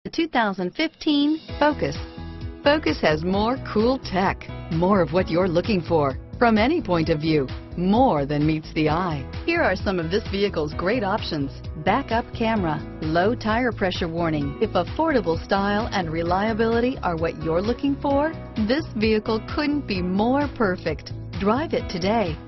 The 2015 Focus. Focus has more cool tech, more of what you're looking for. From any point of view, more than meets the eye. Here are some of this vehicle's great options: backup camera, low tire pressure warning. If affordable style and reliability are what you're looking for, this vehicle couldn't be more perfect. Drive it today.